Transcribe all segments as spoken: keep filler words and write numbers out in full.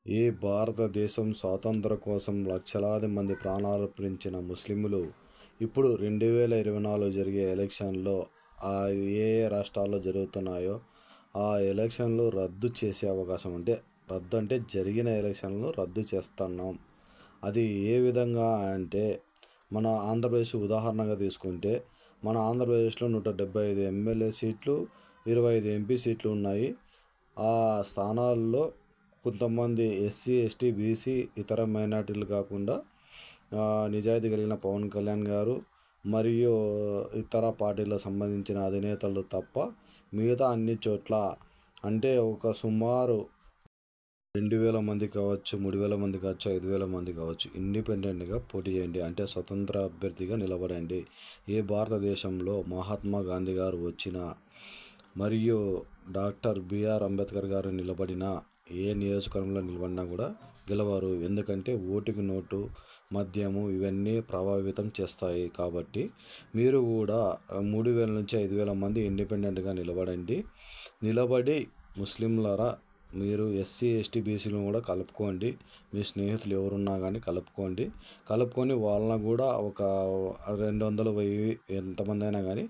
ఈ భారతదేశం స్వాతంత్ర్యం కోసం లక్షలాది మంది ప్రాణాలర్పించిన ముస్లింలు ఇప్పుడు రెండు వేల ఇరవై నాలుగు జరిగే ఎలక్షన్లో ఆ ఏ ఏ రాష్ట్రాల్లో జరుగుతున్నాయో ఆ ఎలక్షన్లు రద్దు చేసే అవకాశం, అంటే రద్దు అంటే జరిగిన ఎలక్షన్లు రద్దు చేస్తున్నాం. అది ఏ విధంగా అంటే, మన ఆంధ్రప్రదేశ్ ఉదాహరణగా తీసుకుంటే, మన ఆంధ్రప్రదేశ్లో నూట డెబ్బై ఐదు ఎమ్మెల్యే సీట్లు, ఇరవై ఐదు ఎంపీ సీట్లు ఉన్నాయి. ఆ స్థానాల్లో కొంతమంది ఎస్సీ ఎస్టీ బీసీ ఇతర మైనార్టీలు కాకుండా నిజాయితీ కలిగిన పవన్ కళ్యాణ్ గారు మరియు ఇతర పార్టీలకు సంబంధించిన అధినేతలు తప్ప మిగతా అన్ని చోట్ల, అంటే ఒక సుమారు రెండు వేల మంది కావచ్చు, మూడు వేల మంది కావచ్చు, ఐదు వేల మంది కావచ్చు, ఇండిపెండెంట్గా పోటీ చేయండి, అంటే స్వతంత్ర అభ్యర్థిగా నిలబడండి. ఏ భారతదేశంలో మహాత్మా గాంధీ గారు వచ్చిన మరియు డాక్టర్ బిఆర్ అంబేద్కర్ గారు నిలబడిన ఏ నియోజకవర్గంలో నిలబడినా కూడా గెలవరు. ఎందుకంటే ఓటుకి నోటు, మద్యము ఇవన్నీ ప్రభావితం చేస్తాయి. కాబట్టి మీరు కూడా మూడు వేల నుంచి ఐదు వేల మంది ఇండిపెండెంట్గా నిలబడండి. నిలబడి ముస్లింలరా, మీరు ఎస్సీ ఎస్టీ బీసీలను కూడా కలుపుకోండి. మీ స్నేహితులు ఎవరున్నా కానీ కలుపుకోండి. కలుపుకొని వాళ్ళని కూడా ఒక రెండు వందలు వెయ్యి ఎంతమంది అయినా కానీ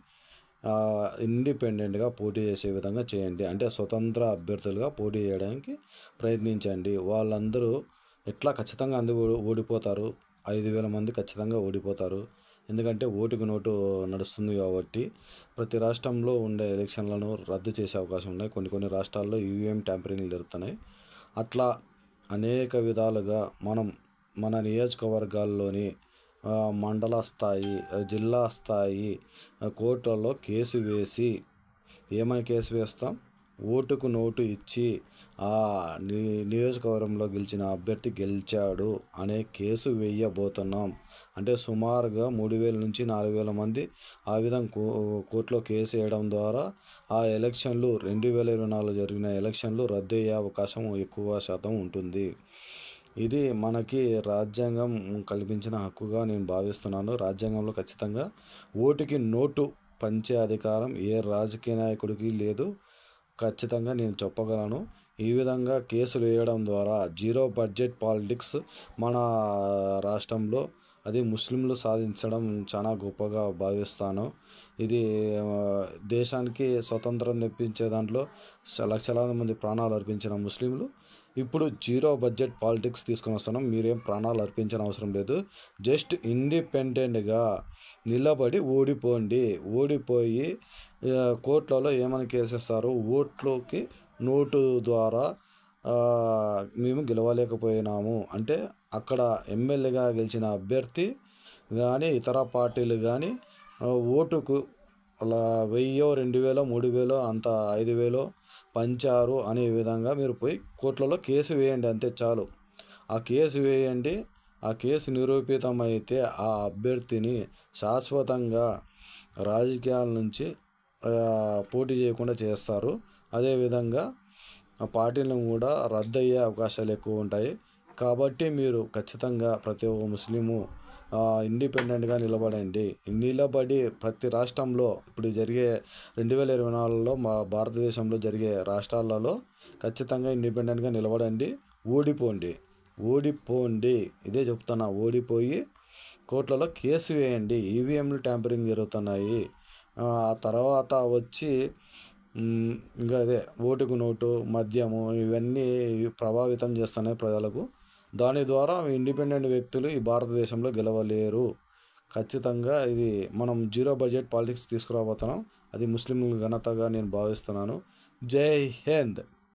ఇండిపెండెంట్గా పోటీ చేసే విధంగా చేయండి. అంటే స్వతంత్ర అభ్యర్థులుగా పోటీ చేయడానికి ప్రయత్నించండి. వాళ్ళందరూ ఎట్లా ఖచ్చితంగా అందరూ ఓడిపోతారు. ఐదు వేల మంది ఖచ్చితంగా ఓడిపోతారు. ఎందుకంటే ఓటుకు నోటు నడుస్తుంది కాబట్టి ప్రతి రాష్ట్రంలో ఉండే ఎలక్షన్లను రద్దు చేసే అవకాశం ఉన్నాయి. కొన్ని కొన్ని రాష్ట్రాల్లో ఈవీఎం ట్యాంపరింగ్లు జరుగుతున్నాయి. అట్లా అనేక విధాలుగా మనం మన నియోజకవర్గాల్లోని మండల స్థాయి, జిల్లా స్థాయి కోర్టులలో కేసు వేసి, ఏమని కేసు వేస్తాం, ఓటుకు నోటు ఇచ్చి ఆ నియోజకవర్గంలో గెలిచిన అభ్యర్థి గెలిచాడు అనే కేసు వేయబోతున్నాం. అంటే సుమారుగా మూడు వేల నుంచి నాలుగు వేల మంది ఆ విధంగా కో కోర్టులో కేసు వేయడం ద్వారా ఆ ఎలక్షన్లు రెండు వేల ఇరవై నాలుగు జరిగిన ఎలక్షన్లు రద్దు అయ్యే అవకాశం ఎక్కువ శాతం ఉంటుంది. ఇది మనకి రాజ్యాంగం కల్పించిన హక్కుగా నేను భావిస్తున్నాను. రాజ్యాంగంలో ఖచ్చితంగా ఓటుకి నోటు పంచే అధికారం ఏ రాజకీయ నాయకుడికి లేదు. ఖచ్చితంగా నేను చెప్పగలను. ఈ విధంగా కేసులు వేయడం ద్వారా జీరో బడ్జెట్ పాలిటిక్స్ మన రాష్ట్రంలో అది ముస్లింలు సాధించడం చాలా గొప్పగా భావిస్తాను. ఇది దేశానికి స్వతంత్రం తెప్పించే దాంట్లో లక్షలాది మంది ప్రాణాలు అర్పించిన ముస్లింలు ఇప్పుడు జీరో బడ్జెట్ పాలిటిక్స్ తీసుకొని వస్తున్నాం. మీరేం ప్రాణాలు అర్పించిన అవసరం లేదు. జస్ట్ ఇండిపెండెంట్గా నిలబడి ఓడిపోండి. ఓడిపోయి కోర్టులలో ఏమని కేసేస్తారు, ఓట్లోకి నోటు ద్వారా మేము గెలవలేకపోయినాము అంటే అక్కడ ఎమ్మెల్యేగా గెలిచిన అభ్యర్థి కానీ ఇతర పార్టీలు కానీ ఓటుకు అలా వెయ్యో రెండు వేలో మూడు వేలో అంత ఐదు వేలో పంచారు అనే విధంగా మీరు పోయి కోర్టులలో కేసు వేయండి. అంతే చాలు. ఆ కేసు వేయండి. ఆ కేసు నిరూపితమైతే ఆ అభ్యర్థిని శాశ్వతంగా రాజకీయాల నుంచి పోటీ చేయకుండా చేస్తారు. అదేవిధంగా ఆ పార్టీలను కూడా రద్దు అయ్యే అవకాశాలు ఎక్కువ ఉంటాయి. కాబట్టి మీరు ఖచ్చితంగా ప్రతి ఒక్క ముస్లిము ఇండిపెండెంట్గా నిలబడండి. నిలబడి ప్రతి రాష్ట్రంలో ఇప్పుడు జరిగే రెండు వేల ఇరవై నాలుగులో మా భారతదేశంలో జరిగే రాష్ట్రాలలో ఖచ్చితంగా ఇండిపెండెంట్గా నిలబడండి. ఓడిపోండి ఓడిపోండి ఇదే చెప్తున్నా. ఓడిపోయి కోర్టులలో కేసు వేయండి. ఈవీఎంలు ట్యాంపరింగ్ జరుగుతున్నాయి. ఆ తర్వాత వచ్చి ఇంకా అదే ఓటుకు నోటు, మద్యము ఇవన్నీ ప్రభావితం చేస్తున్నాయి ప్రజలకు. దాని ద్వారా ఇండిపెండెంట్ వ్యక్తులు ఈ భారతదేశంలో గెలవలేరు. ఖచ్చితంగా ఇది మనం జీరో బడ్జెట్ పాలిటిక్స్ తీసుకురాబోతున్నాం. అది ముస్లింల ఘనతగా నేను భావిస్తున్నాను. జై హింద్.